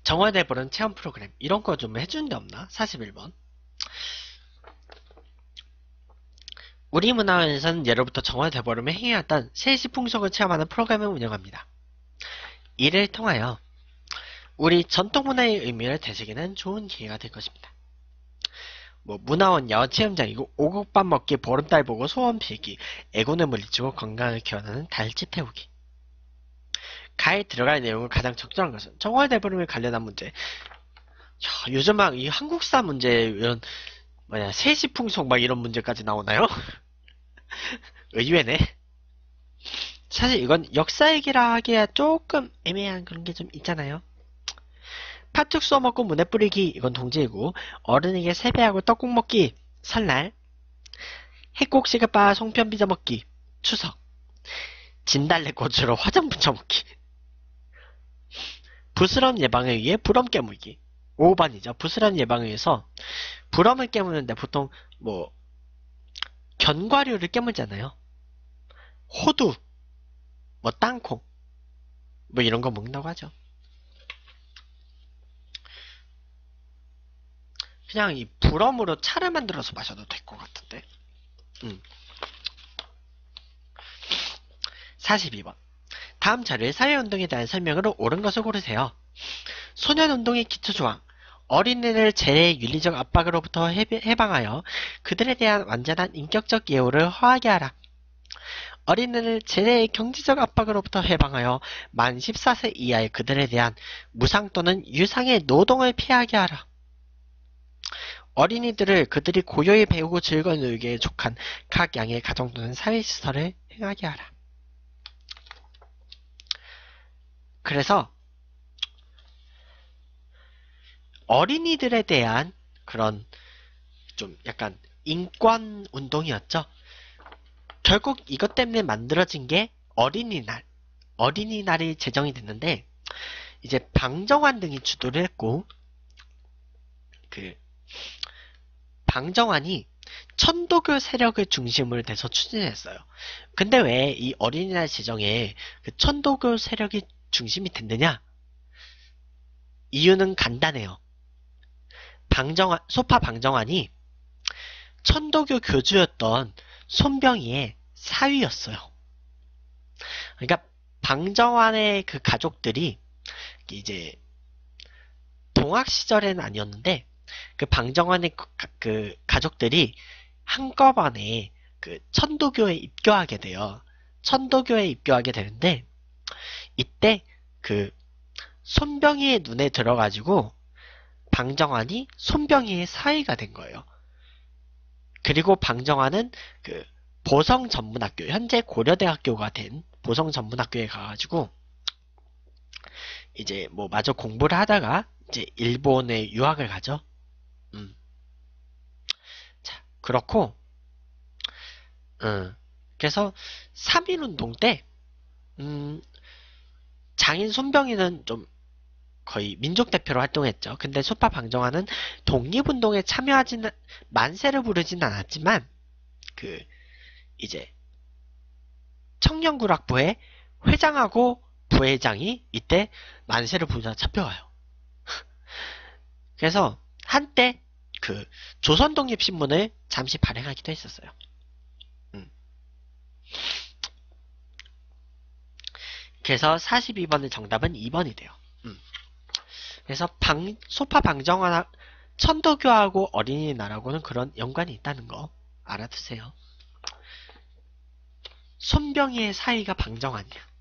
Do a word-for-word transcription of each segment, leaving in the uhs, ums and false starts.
정화대보름 체험 프로그램 이런 거 좀 해주는 데 없나? 사십일 번. 우리 문화원에서는 예로부터 정화대보름에 행해왔던 세시 풍속을 체험하는 프로그램을 운영합니다. 이를 통하여 우리 전통문화의 의미를 되새기는 좋은 기회가 될 것입니다. 뭐 문화원 야원 체험장이고 오곡밥 먹기, 보름달 보고, 소원 빌기, 애곤을 물리치고 건강을 기원하는 달집 태우기. 가에 들어갈 내용을 가장 적절한 것은 정화대보름에 관련한 문제. 야, 요즘 막 이 한국사 문제 이런 뭐냐 세시풍속 막 이런 문제까지 나오나요? 의외네. 사실 이건 역사 얘기라 하기야 조금 애매한 그런 게 좀 있잖아요. 팥죽 쏘먹고 문에 뿌리기 이건 동지이고, 어른에게 세배하고 떡국 먹기 설날, 해꼭 시급바 송편 빚어 먹기 추석, 진달래꽃으로 화장 붙여 먹기, 부스럼 예방을 위해 부럼 깨물기 오 번이죠. 부스럼 예방을 위해서 부럼을 깨무는데 보통 뭐 견과류를 깨물잖아요. 호두, 뭐 땅콩, 뭐 이런 거 먹는다고 하죠. 그냥 이 부럼으로 차를 만들어서 마셔도 될 것 같은데. 음. 사십이 번. 다음 자료의 사회운동에 대한 설명으로 옳은 것을 고르세요. 소년운동의 기초조항. 어린이를 재래의 윤리적 압박으로부터 해방하여 그들에 대한 완전한 인격적 예우를 허하게 하라. 어린이를 재래의 경제적 압박으로부터 해방하여 만 십사 세 이하의 그들에 대한 무상 또는 유상의 노동을 피하게 하라. 어린이들을 그들이 고요히 배우고 즐거이 놀기에 족한 각 양의 가정 또는 사회시설을 행하게 하라. 그래서 어린이들에 대한 그런 좀 약간 인권 운동이었죠. 결국 이것 때문에 만들어진 게 어린이날, 어린이날이 제정이 됐는데, 이제 방정환 등이 주도를 했고, 그 방정환이 천도교 세력을 중심으로 해서 추진했어요. 근데 왜 이 어린이날 제정에 그 천도교 세력이 중심이 됐느냐? 이유는 간단해요. 방정환, 소파 방정환이 천도교 교주였던 손병희의 사위였어요. 그러니까 방정환의 그 가족들이 이제 동학 시절에는 아니었는데, 그 방정환의 그, 그 가족들이 한꺼번에 그 천도교에 입교하게 돼요. 천도교에 입교하게 되는데, 이때 그 손병희의 눈에 들어가지고 방정환이 손병희의 사위가 된 거예요. 그리고 방정환은 그 보성전문학교, 현재 고려대학교가 된 보성전문학교에 가가지고 이제 뭐 마저 공부를 하다가 이제 일본에 유학을 가죠. 음. 자, 그렇고, 음. 그래서 삼일운동 때, 음, 장인 손병희는 좀 거의 민족대표로 활동했죠. 근데 소파 방정환은 독립운동에 참여하지는, 만세를 부르진 않았지만, 그, 이제, 청년구락부의 회장하고 부회장이 이때 만세를 부르다 잡혀가요. 그래서 한때 그 조선독립신문을 잠시 발행하기도 했었어요. 음. 그래서 사십이 번의 정답은 이 번이 돼요. 음. 그래서 방, 소파 방정환, 천도교하고 어린이날하고는 그런 연관이 있다는 거 알아두세요. 손병희의 사위가 방정환이야.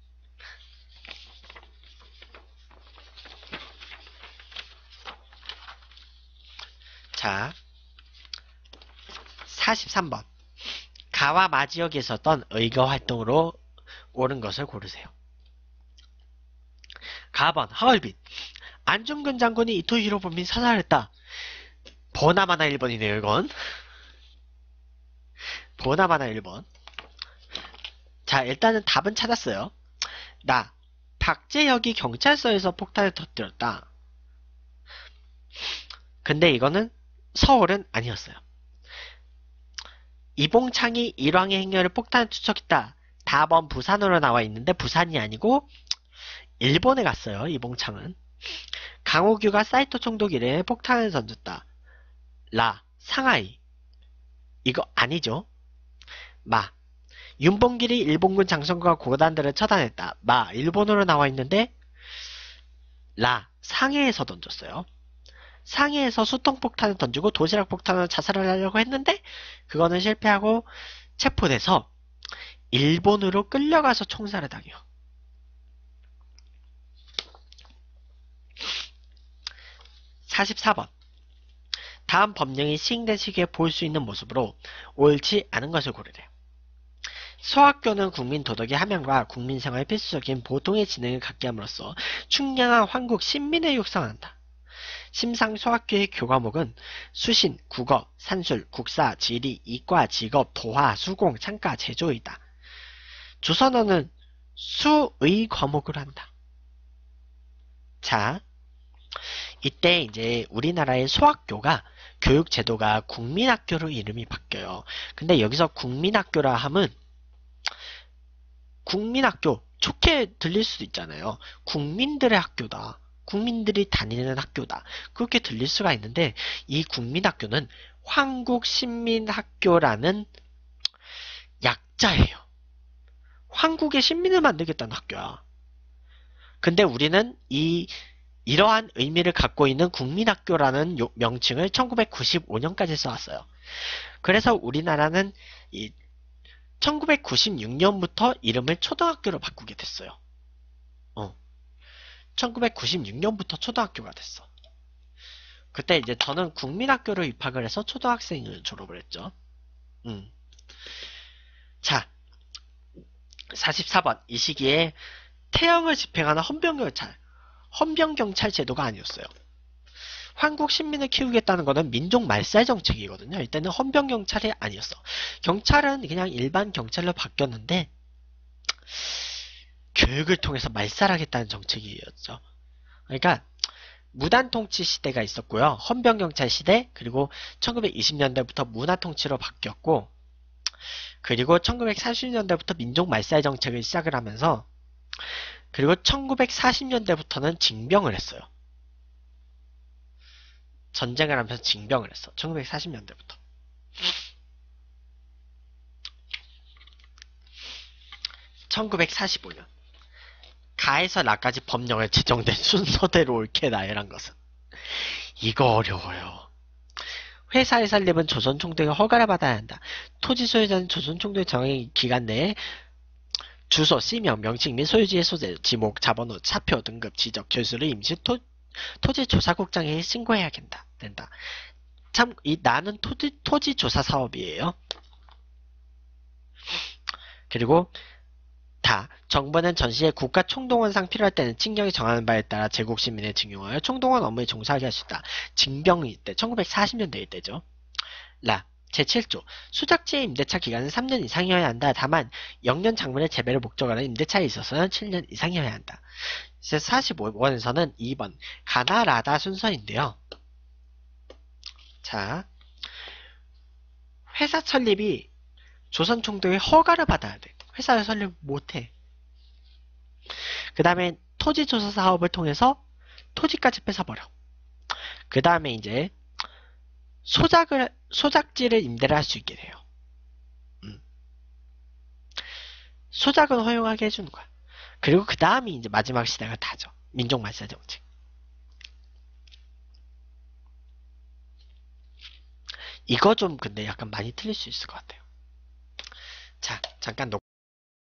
자, 사십삼 번. 가와 마 지역에 있었던 의거 활동으로 옳은 것을 고르세요. 가번, 하얼빈. 안중근 장군이 이토 히로부미 사살했다. 보나마나 일 번이네요, 이건. 보나마나 일 번. 자, 일단은 답은 찾았어요. 나, 박재혁이 경찰서에서 폭탄을 터뜨렸다. 근데 이거는 서울은 아니었어요. 이봉창이 일왕의 행렬을 폭탄을 투척했다. 답은 부산으로 나와 있는데 부산이 아니고 일본에 갔어요. 이봉창은. 강호규가 사이토 총독 이래에 폭탄을 던졌다. 라. 상하이. 이거 아니죠? 마. 윤봉길이 일본군 장성과 고단들을 처단했다. 마. 일본어로 나와 있는데 라. 상해에서 던졌어요. 상해에서 수통폭탄을 던지고 도시락 폭탄으로 자살을 하려고 했는데 그거는 실패하고 체포돼서 일본으로 끌려가서 총살을 당해요. 사십사 번. 다음 법령이 시행된 시기에 볼 수 있는 모습으로 옳지 않은 것을 고르래. 소학교는 국민 도덕의 함양과 국민 생활의 필수적인 보통의 지능을 갖게 함으로써 충량한 황국 신민을 육성한다. 심상 소학교의 교과목은 수신, 국어, 산술, 국사, 지리, 이과, 직업, 도화, 수공, 창가, 제조이다. 조선어는 수의 과목을 한다. 자, 이때 이제 우리나라의 소학교가 교육 제도가 국민학교로 이름이 바뀌어요. 근데 여기서 국민학교라 함은 국민학교 좋게 들릴 수도 있잖아요. 국민들의 학교다. 국민들이 다니는 학교다. 그렇게 들릴 수가 있는데 이 국민학교는 황국신민학교라는 약자예요. 황국의 신민을 만들겠다는 학교야. 근데 우리는 이 이러한 의미를 갖고 있는 국민학교라는 명칭을 천구백구십오 년까지 써왔어요. 그래서 우리나라는 이 천구백구십육 년부터 이름을 초등학교로 바꾸게 됐어요. 어. 천구백구십육 년부터 초등학교가 됐어. 그때 이제 저는 국민학교로 입학을 해서 초등학생을 졸업을 했죠. 음. 자, 사십사 번. 이 시기에 태형을 집행하는 헌병경찰, 헌병경찰 제도가 아니었어요. 한국 신민을 키우겠다는 것은 민족 말살 정책이거든요. 이때는 헌병경찰이 아니었어. 경찰은 그냥 일반 경찰로 바뀌었는데 교육을 통해서 말살하겠다는 정책이었죠. 그러니까 무단통치 시대가 있었고요. 헌병경찰 시대, 그리고 천구백이십 년대부터 문화통치로 바뀌었고, 그리고 천구백사십 년대부터 민족 말살 정책을 시작을 하면서, 그리고 천구백사십 년대부터는 징병을 했어요. 전쟁을 하면서 징병을 했어. 천구백사십 년대부터. 천구백사십오 년. 가에서 라까지 법령을 제정된 순서대로 옳게 나열한 것은. 이거 어려워요. 회사의 설립은 조선 총독의 허가를 받아야 한다. 토지 소유자는 조선 총독의 정의 기간 내에 주소, 씨명, 명칭 및 소유지의 소재, 지목, 자번호, 사표, 등급, 지적, 결수를 임시 토, 토지조사국장에 신고해야 된다. 된다. 참, 이 나는 토지, 토지조사 사업이에요. 그리고 다. 정부는 전시에 국가 총동원상 필요할 때는 칙령이 정하는 바에 따라 제국 시민을 징용하여 총동원 업무에 종사하게 할 수 있다. 징병이 때, 천구백사십 년대 때죠. 라. 제칠 조. 수작지의 임대차 기간은 삼 년 이상이어야 한다. 다만 영년 장문의 재배를 목적으로 하는 임대차에 있어서는 칠 년 이상이어야 한다. 이제 사십오 번에서는 이 번 가나라다 순서인데요. 자, 회사 설립이 조선 총독의 허가를 받아야 돼. 회사를 설립 못해. 그 다음에 토지조사 사업을 통해서 토지까지 뺏어버려. 그 다음에 이제 소작을, 소작지를 임대를 할 수 있게 돼요. 음. 소작은 허용하게 해주는 거야. 그리고 그 다음이 이제 마지막 시대가 다죠. 민족말살 정책. 이거 좀 근데 약간 많이 틀릴 수 있을 것 같아요. 자, 잠깐 놓